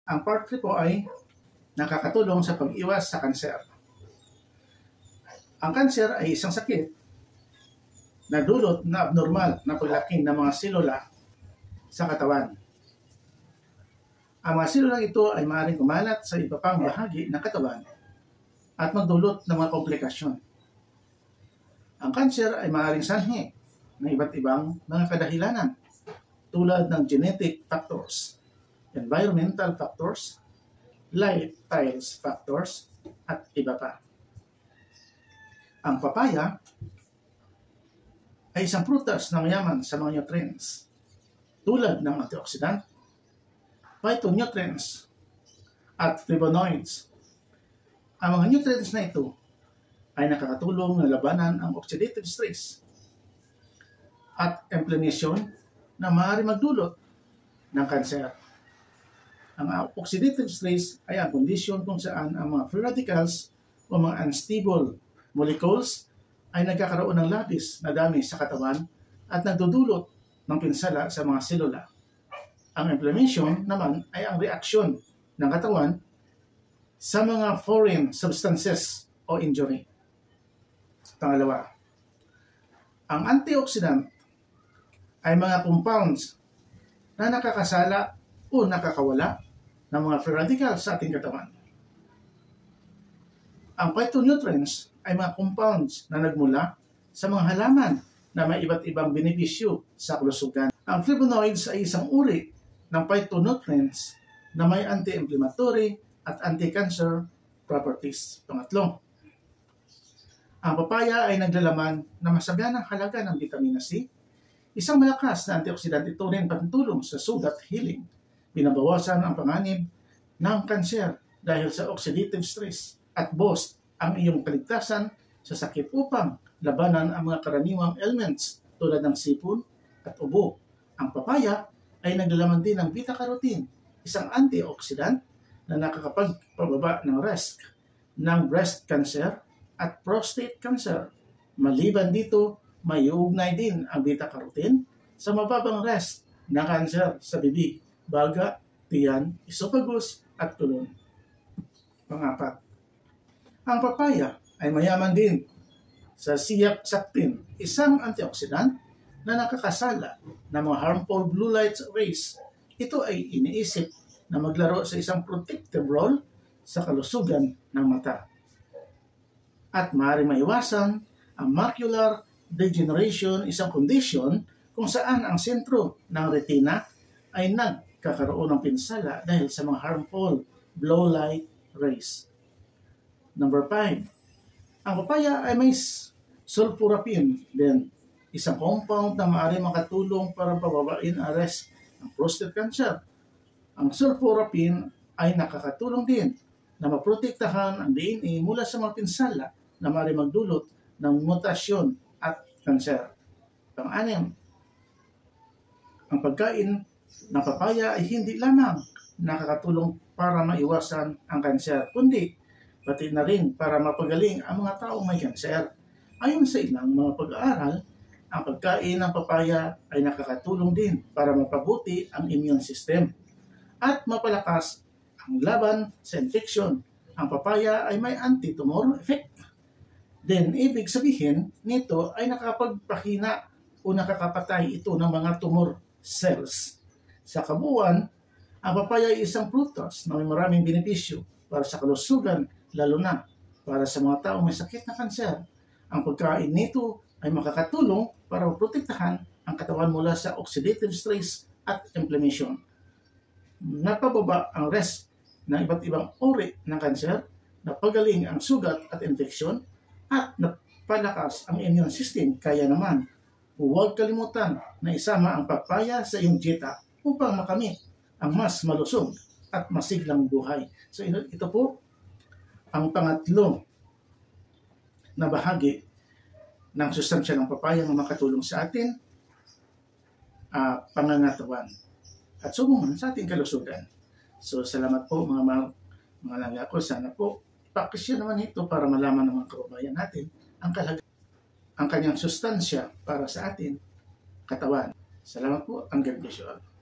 Ang part 3 po ay nakakatulong sa pag-iwas sa kanser. Ang kanser ay isang sakit na dulot na abnormal na paglaki ng mga selula sa katawan. Ang mga selula ito ay maaaring kumalat sa iba pang bahagi ng katawan at magdulot ng mga komplikasyon. Ang kanser ay maaaring sanhi ng iba't ibang mga kadahilanan tulad ng genetic factors, environmental factors, lifestyle factors, at iba pa. Ang papaya ay isang prutas na mayaman sa mga nutrients tulad ng antioxidant, phytonutrients, at flavonoids. Ang mga nutrients na ito ay nakakatulong na labanan ang oxidative stress at inflammation na maaari magdulot ng kanser. Ang oxidative stress ay ang kondisyon kung saan ang mga free radicals o mga unstable molecules ay nagkakaroon ng labis na dami sa katawan at nagdudulot ng pinsala sa mga selula. Ang inflammation naman ay ang reaksyon ng katawan sa mga foreign substances o injury. Pangalawa, ang antioxidant ay mga compounds na nakakasala o nakakawala ng mga free radicals sa ating katawan. Ang phytonutrients ay mga compounds na nagmula sa mga halaman na may iba't ibang benepisyo sa kalusugan. Ang flavonoids ay isang uri ng phytonutrients na may anti-inflammatory at anti-cancer properties. Pangatlo, ang papaya ay naglalaman na masaganang halaga ng vitamina C. Isang malakas na antioxidant, ito rin patutulong sa sugat healing. Binabawasan ang panganib ng kanser dahil sa oxidative stress at boost ang iyong kaligtasan sa sakit upang labanan ang mga karaniwang ailments tulad ng sipon at ubo. Ang papaya ay naglalaman din ng beta-carotene, isang antioxidant na nakakapagpababa ng risk ng breast cancer at prostate cancer. Maliban dito, may uugnay din ang beta-carotene sa mababang risk na cancer sa bibig, baga, tiyan, esophagus at colon. Pangapat, ang papaya ay mayaman din sa zeaxanthin, isang antioxidant na nakakasala ng mga harmful blue light rays. Ito ay iniisip na maglaro sa isang protective role sa kalusugan ng mata. At maaaring maiwasan ang macular degeneration, isang kondisyon kung saan ang sentro ng retina ay nagkakaroon ng pinsala dahil sa mga harmful blue light rays. Number 5, ang papaya ay may sulforapine din, isang compound na maaaring makatulong para pababain ang risk ng prostate cancer. Ang sulforapine ay nakakatulong din na maprotektahan ang DNA mula sa mga pinsala na maaaring magdulot ng mutasyon at kanser. Pang-anim, ang pagkain ng papaya ay hindi lamang nakakatulong para maiwasan ang kanser, kundi pati na rin para mapagaling ang mga taong may kanser. Ayon sa ilang mga pag-aaral, ang pagkain ng papaya ay nakakatulong din para mapabuti ang immune system at mapalakas ang laban sa infeksyon. Ang papaya ay may anti-tumor effect. Then, ibig sabihin nito ay nakapagpahina o nakakapatay ito ng mga tumor cells. Sa kabuuan, ang papaya ay isang prutas na may maraming benepisyo para sa kalusugan, lalo na para sa mga taong may sakit na kanser. Ang pagkain nito ay makakatulong para protektahan ang katawan mula sa oxidative stress at inflammation. Napababa ang risk ng iba't ibang uri ng kanser, napagaling ang sugat at infeksyon, at napalakas ang immune system. Kaya naman, huwag kalimutan na isama ang papaya sa iyong dieta upang makamit ang mas malusog at masiglang buhay. So ito po ang pangatlo na bahagi ng sustansya ng papaya na makatulong sa atin pangangatawan at sumunod sa ating kalusugan. So salamat po mga langga ko. Sana po pakisya naman ito para malaman ng mga kababayan natin ang kanyang sustansya para sa atin katawan. Salamat po. Ang God bless you all.